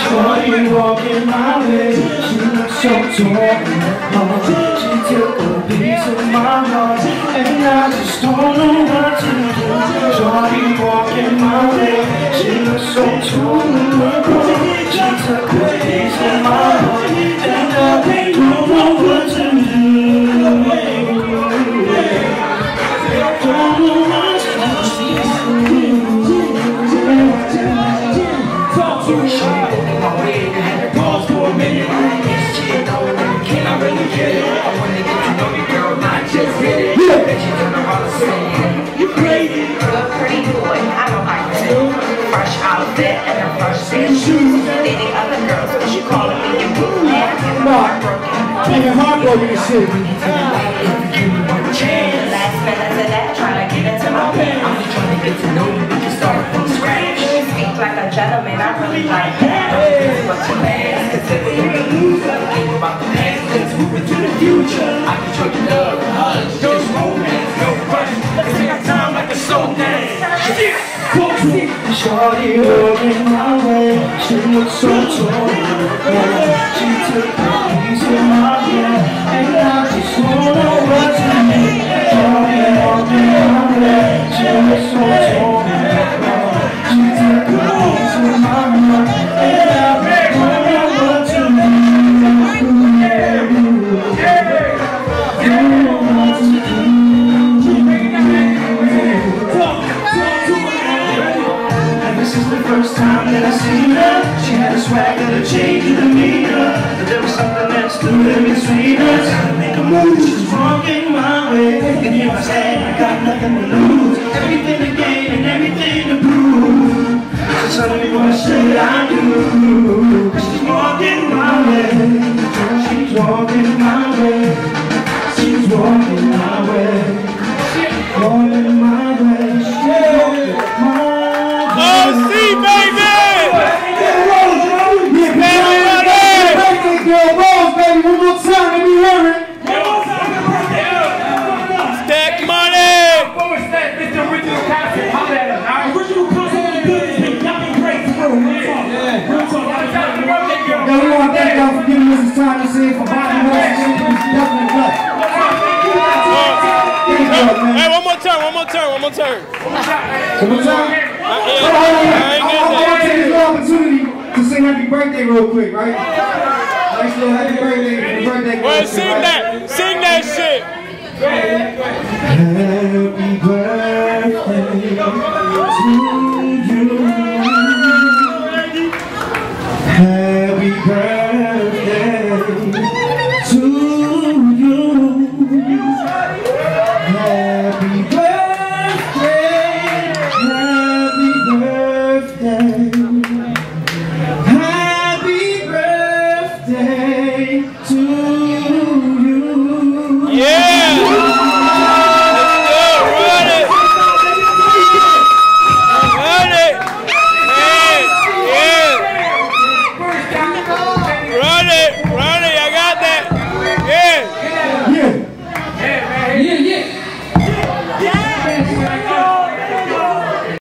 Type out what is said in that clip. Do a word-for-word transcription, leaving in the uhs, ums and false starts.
Shorty walking my way, she looks so torn. She took a piece of my heart, and I just don't know what to do. Shorty walking my way, she looks so torn. She took a piece of my heart, and I don't know what to do. Don't know what to do. Talk to me. Dating other girls, but you calling me your boo. And I'm heartbroken. You're heartbroken and shit. Last minute to that, trying to get into my pen. I'm just trying to get to know you, we can start from scratch. You speak like a gentleman, I really like that. But too bad, considering the loser. Think about the past, let's move into the future. I can show you love, hugs, just romance, no rush. Let's take our time like a soul dance. Shorty walking my way, she looks so tall. She took a piece of my head, and I just don't know what to do. Shorty walking my way, she looks so tall. She took a piece of my head, and I just don't know what to do. Don't know what to do. First time that I seen her, she had a swag that a change in demeanor, but there was something that stood in between us. Time to make a move, she's walking my way, and here I stand, I got nothing to lose, everything to gain and everything to prove. So suddenly what should I do? She's walking my way, she's walking my way, she's walking my way, walking my way, she's walking my way. Oh, see, baby! Girl Rose, baby, one more time, let me hear it. Stack money! What was that? It's the original concept. How that is? Our original concept is good. Y'all been great for real. Real talk. Real talk. Happy birthday, girl. Yo, we want to thank y'all for giving us this time to sing for Bobby Rose. Definitely blessed. Hey, one more turn, one more turn, one more turn. One more time? I I want to take this opportunity to sing happy birthday real quick, right? Nice little happy birthday for the birthday. Well, sing that, sing that shit. Happy birthday to you. Happy birthday.